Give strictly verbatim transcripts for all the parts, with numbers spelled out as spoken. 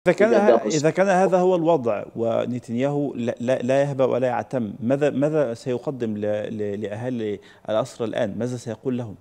إذا كان الأهداف إذا كان هذا هو الوضع ونتنياهو لا لا لا يهبأ ولا يعتم، ماذا ماذا سيقدم ل- ل- لأهالي الأسرى الآن؟ ماذا سيقول لهم؟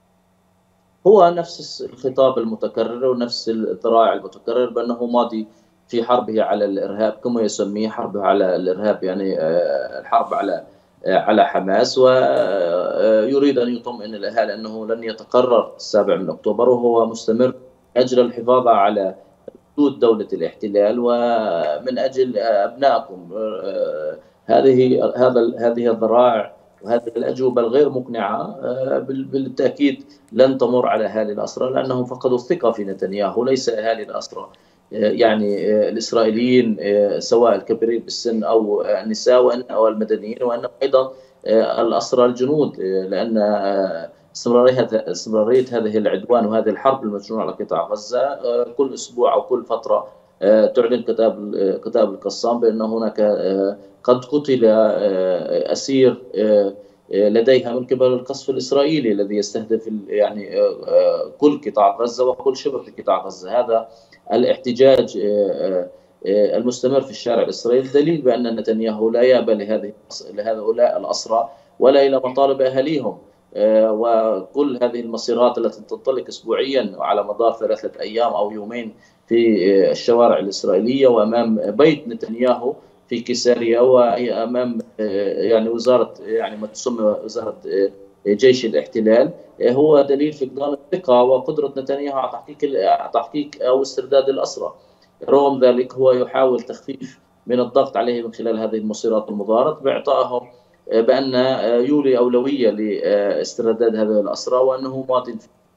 هو نفس الخطاب المتكرر ونفس الذراع المتكرر بأنه ماضي في حربه على الإرهاب كما يسميه حربه على الإرهاب، يعني آه، الحرب على آه، على حماس، ويريد أن يطمئن الأهالي أنه لن يتكرر السابع من أكتوبر، وهو مستمر أجل الحفاظ على حدود دولة الاحتلال ومن أجل أبنائكم. آه، هذه هذا هذه الذرائع وهذه الأجوبة الغير مقنعة آه، بالتأكيد لن تمر على أهالي الأسرى، لأنهم فقدوا الثقة في نتنياهو، ليس أهالي الأسرى آه، يعني آه، الإسرائيليين آه، سواء الكبيرين بالسن أو النساء وإن أو المدنيين، وأن أيضا آه، الأسرى الجنود، آه، لأن آه، استمرارية استمرارية هذه العدوان وهذه الحرب المجنونة على قطاع غزة آه، كل أسبوع أو كل فترة آه، تعلن كتاب آه، كتاب القسام بأن هناك آه، قد قتل آه، أسير آه، آه، لديها من قبل القصف الإسرائيلي الذي يستهدف ال- يعني آه، آه، كل قطاع غزة وكل شبه في قطاع غزة. هذا الاحتجاج آه، آه، آه، المستمر في الشارع الإسرائيلي دليل بأن نتنياهو لا يأبى لهذه لهؤلاء الأسرى ولا إلى مطالب أهليهم. آه، وكل هذه المسيرات التي تنطلق أسبوعيا على مدار ثلاثة أيام أو يومين في آه، الشوارع الإسرائيلية وأمام بيت نتنياهو في كيساريا وأمام آه، يعني وزارة يعني ما تسمى وزارة آه، جيش الاحتلال، آه، هو دليل فقدان الثقة وقدرة نتنياهو على تحقيق على تحقيق أو استرداد الأسرى. رغم ذلك هو يحاول تخفيف من الضغط عليه من خلال هذه المسيرات المظاهرة بإعطائهم بأن يولي أولوية لاسترداد هذه الأسرى، وأنه ماض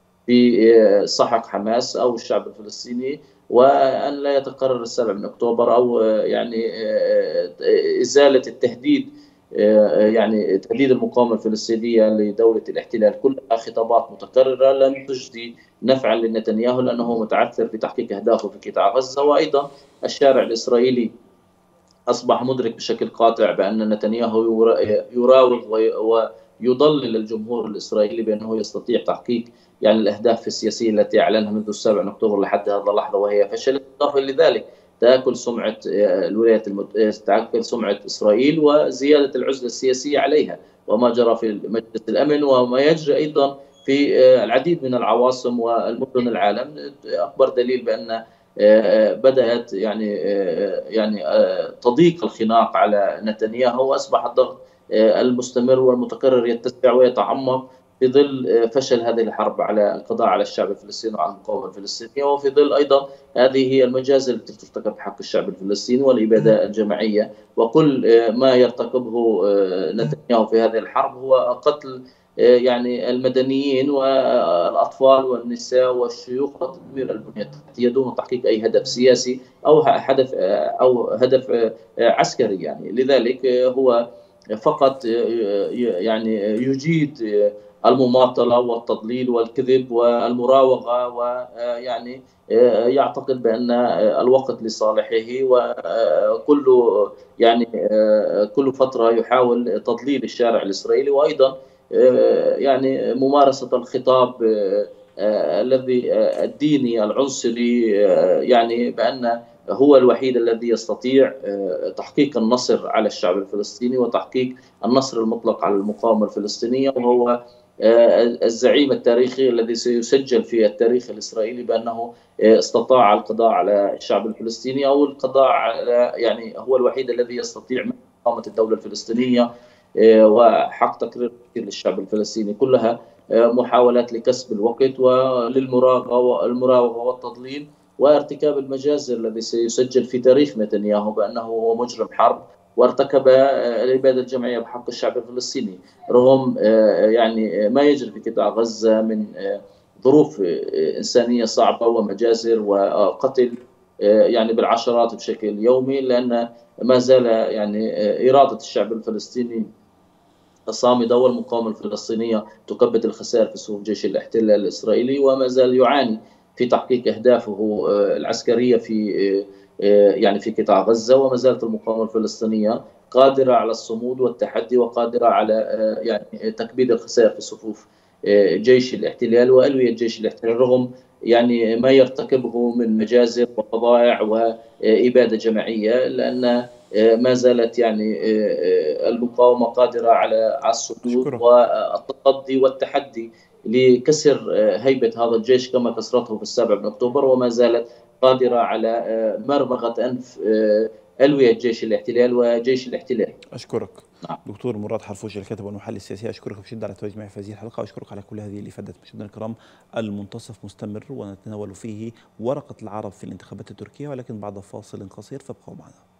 في سحق حماس أو الشعب الفلسطيني، وأن لا يتكرر السابع من أكتوبر أو يعني إزالة التهديد، يعني تهديد المقاومة الفلسطينية لدولة الاحتلال. كلها خطابات متكررة لن تجدي نفعا لنتنياهو، لأنه متعثر في تحقيق أهدافه في قطاع غزة. وأيضا الشارع الإسرائيلي أصبح مدرك بشكل قاطع بأن نتنياهو يراوغ ويضلل الجمهور الإسرائيلي بأنه يستطيع تحقيق يعني الأهداف السياسية التي أعلنها منذ السابع من أكتوبر لحد هذه اللحظة، وهي فشل. إضافة لذلك تآكل سمعة الولايات المت... تآكل سمعة إسرائيل وزيادة العزلة السياسية عليها، وما جرى في مجلس الأمن وما يجري أيضا في العديد من العواصم والمدن العالم أكبر دليل بأن بدأت يعني يعني تضيق الخناق على نتنياهو، وأصبح الضغط المستمر والمتكرر يتسع ويتعمق في ظل فشل هذه الحرب على القضاء على الشعب الفلسطيني وعلى المقاومة الفلسطينية، وفي ظل أيضا هذه هي المجازر التي ترتكب بحق الشعب الفلسطيني والإبادة الجماعية. وكل ما يرتكبه نتنياهو في هذه الحرب هو قتل يعني المدنيين والأطفال والنساء والشيوخ وتدمير البنية التحتية دون تحقيق أي هدف سياسي أو هدف أو هدف عسكري. يعني لذلك هو فقط يعني يجيد المماطلة والتضليل والكذب والمراوغة، ويعني يعتقد بأن الوقت لصالحه، وكل يعني كل فترة يحاول تضليل الشارع الإسرائيلي، وأيضا يعني ممارسة الخطاب الذي الديني العنصري، يعني بأن هو الوحيد الذي يستطيع تحقيق النصر على الشعب الفلسطيني وتحقيق النصر المطلق على المقاومة الفلسطينية، وهو الزعيم التاريخي الذي سيسجل في التاريخ الإسرائيلي بأنه استطاع القضاء على الشعب الفلسطيني أو القضاء على يعني هو الوحيد الذي يستطيع من إقامة الدولة الفلسطينية وحق تقرير للشعب الفلسطيني. كلها محاولات لكسب الوقت وللمراوغة المراوغة والتضليل وارتكاب المجازر الذي سيسجل في تاريخ نتنياهو بأنه هو مجرم حرب وارتكب الإبادة الجماعية بحق الشعب الفلسطيني، رغم يعني ما يجري في قطاع غزة من ظروف إنسانية صعبة ومجازر وقتل يعني بالعشرات بشكل يومي، لأن ما زال يعني إرادة الشعب الفلسطيني الصامدة والمقاومة الفلسطينية تكبد الخسائر في صفوف جيش الاحتلال الإسرائيلي، وما زال يعاني في تحقيق أهدافه العسكرية في يعني في قطاع غزة، وما زالت المقاومة الفلسطينية قادرة على الصمود والتحدي وقادرة على يعني تكبيد الخسائر في صفوف جيش الاحتلال وألوية جيش الاحتلال، رغم يعني ما يرتكبه من مجازر وفظائع وإبادة جماعية، لأن ما زالت يعني المقاومة قادرة على على الصمود أشكرك. والتصدي والتحدي لكسر هيبة هذا الجيش كما كسرته في السابع من أكتوبر، وما زالت قادرة على مرمغة أنف ألوية جيش الاحتلال وجيش الاحتلال. أشكرك نعم. دكتور مراد حرفوش، الكاتب والمحلل السياسي، أشكرك بشدة على التواجد معي في هذه الحلقة، وأشكرك على كل هذه الإفادات. مشاهدينا الكرام، المنتصف مستمر ونتناول فيه ورقة العرب في الانتخابات التركية، ولكن بعد فاصل قصير، فابقوا معنا.